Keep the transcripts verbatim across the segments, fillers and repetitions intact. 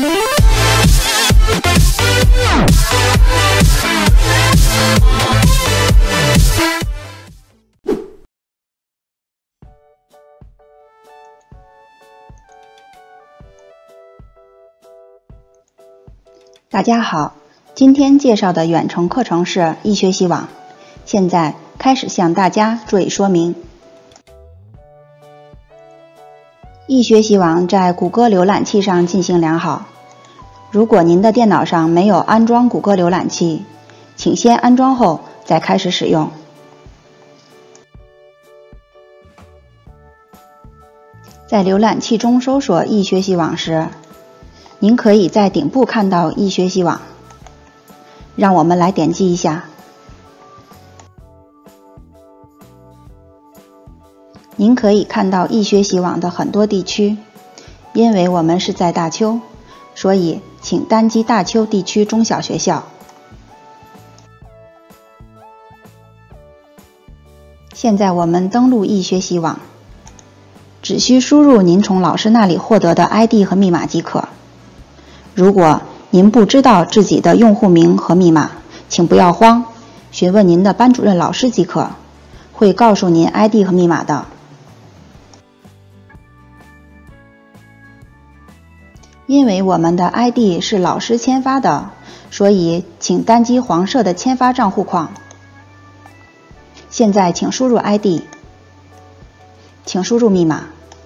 大家好，今天介绍的远程课程是易学习网，现在开始向大家做一说明。易学习网在谷歌浏览器上进行良好，如果您的电脑上没有安装谷歌浏览器，请先安装后再开始使用。在浏览器中搜索易学习网时，您可以在顶部看到易学习网，让我们来点击一下。您可以看到易学习网的很多地区，因为我们是在大邱，所以请单击大邱地区中小学校。现在我们登录易学习网，只需输入您从老师那里获得的 I D 和密码即可。如果您不知道自己的用户名和密码，请不要慌，询问您的班主任老师即可，会告诉您 I D 和密码的。因为我们的 I D 是老师签发的，所以请单击黄色的签发账户框。现在请输入 I D， 请输入密码。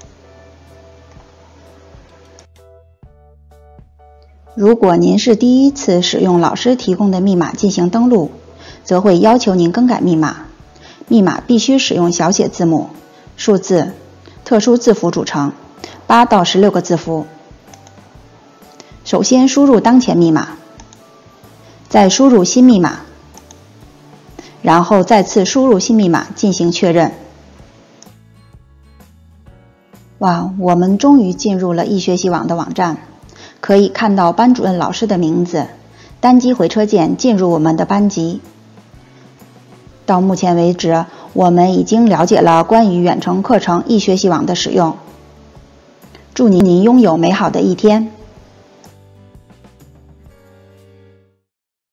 如果您是第一次使用老师提供的密码进行登录，则会要求您更改密码。密码必须使用小写字母、数字、特殊字符组成，八到十六个字符。首先输入当前密码，再输入新密码，然后再次输入新密码进行确认。哇，我们终于进入了易学习网的网站。可以看到班主任老师的名字，单击回车键进入我们的班级。到目前为止，我们已经了解了关于远程课程易学习网的使用。祝您拥有美好的一天。